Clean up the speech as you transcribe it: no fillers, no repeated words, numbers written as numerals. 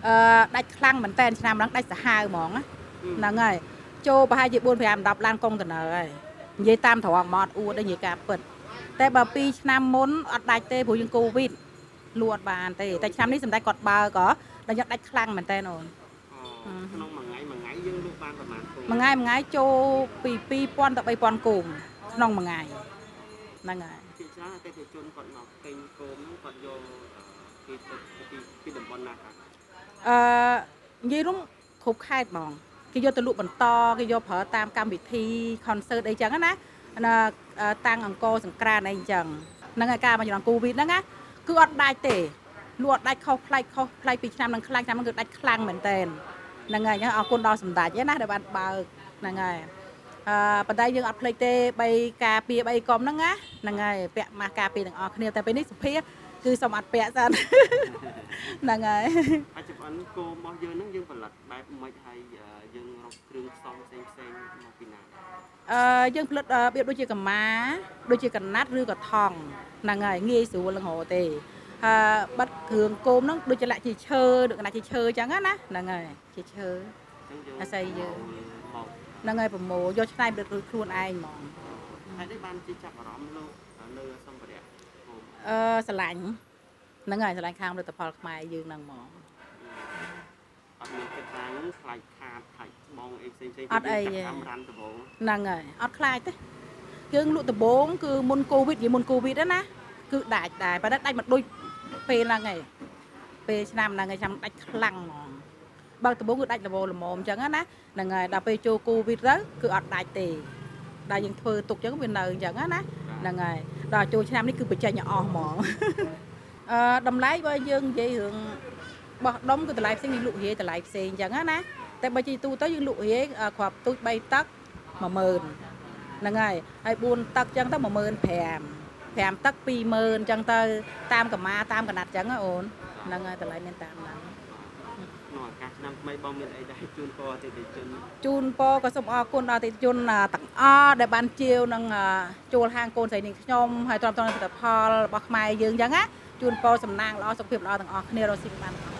đạch khăn mình tên năm đang đạch hai món á là ngày châu bà hai chị buôn phải làm đọc lan công cần rồi dây tam thọ mọt u đây gì cả bậtแต่bà pi năm muốn ở đạch tê phụ dân covid luôn bàn tê tại nămนี้สำได้กดเบอร์ก็ได้ยัดđạch khăn mình tên rồi មួយថ្ងៃចូលពី2000ទៅ3000គោមក្នុងមួយថ្ងៃហ្នឹងហើយជាច្រើនអតិថិជនគាត់មកទិញគោមគាត់យកពីតំបន់ណាខ្លះនិយាយរួមគ្រប់ខេត្តហ្មងគេយកទៅលក់បន្តគេយកប្រើតាមកម្មវិធី concert អីចឹងណាតាំងអង្គរសង្ក្រាន្តអីចឹងហ្នឹងហើយការមកជំនាន់ covid ហ្នឹងណាគឺអត់ដាច់ទេលក់អត់ដាច់ខុសផ្លែកពីឆ្នាំនឹងខ្លាំងឆ្នាំហ្នឹងគឺដាច់ខ្លាំងមែនតើហ្នឹងហើយអរគុណដល់សម្ដេចណាដែលបានបើកហ្នឹងហើយប៉ុន្តែយើងអត់ភ្លេចទេ3ការពារ3កុំហ្នឹងណាហ្នឹងហើយពាក់ម៉ាស់ការពារទាំងអស់គ្នាតែពេលនេះសុភាគឺសូមអត់ពាក់សិនហ្នឹងហើយបច្ចុប្បន្នគោរបស់យើងហ្នឹងយើងផលិតបែបមិនហើយយើងរកគ្រឿងផ្សំផ្សេងមកពីណាយើងផលិតរបៀបដូចជាកម្មាដូចជាកណាត់ឬក៏ថង់ហ្នឹងហើយងាយស្រួលនឹងរកទេបិទគ្រឿងគោមហ្នឹងដូចជាលាក់ជាឈើដូចកណាត់ជាឈើអញ្ចឹងណាហ្នឹងហើយជាឈើអាស័យយើងហ្នឹងហើយប្រមូលយកឆ្នៃដូចខ្លួនឯងហ្មងហើយនេះបានជាចាប់អារម្មណ៍លើសម្ភារៈស្រឡាញ់ហ្នឹងហើយស្រឡាញ់ខាងផលិតផលខ្មែរយើងហ្នឹងហ្មងអត់មានគិតថាខ្លាចខាតខ្លាចបងអីផ្សេងអត់អីហ្នឹងហើយអត់ខ្លាចទេយើងលក់ដំបងគឺមុនកូវីដណាគឺដាច់ដែរប៉ុន្តែដាច់មកដូចពេលហ្នឹងឯងពេលឆ្នាំហ្នឹងឯងចាំដាច់ខ្លាំងហ្មងបើដំបងគឺដាច់ល្មមអញ្ចឹងណាហ្នឹងហើយដល់ពេលចូលកូវីដទៅគឺអត់ដាច់ទេដល់យើងធ្វើទុកអញ្ចឹងវានៅអញ្ចឹងណាហ្នឹងហើយដល់ចូលឆ្នាំនេះគឺបញ្ចេញអស់ហ្មងតម្លៃបើយើងនិយាយរឿងបោះដុំគឺតម្លៃផ្សេងយើងលក់រាយតម្លៃផ្សេងអញ្ចឹងណាតែបើជីទូទៅយើងលក់រាយគ្រាប់ទូច3ទឹក 10000 ហ្នឹងហើយ4ទឹកអញ្ចឹងទៅ 15000 5ទឹក 20000 អញ្ចឹងទៅតាមកម្មាតាមកណាត់អញ្ចឹងអូនហ្នឹងហើយតម្លៃមានតាមហ្នឹងក្នុងឱកាសឆ្នាំថ្មីបងមានអីដែរជូនពរអតិថិជនជូនពរក៏សូមអរគុណដល់អតិថិជនទាំងអស់ដែលបានជាវនឹងចូលហាងកូនស្រីនាងខ្ញុំហើយទ្រាំទ្រផលរបស់ខ្មែរយើងអញ្ចឹងណាជូនពរសំណាងល្អសុខភាពល្អទាំងអស់គ្នារស់ស៊ីបាន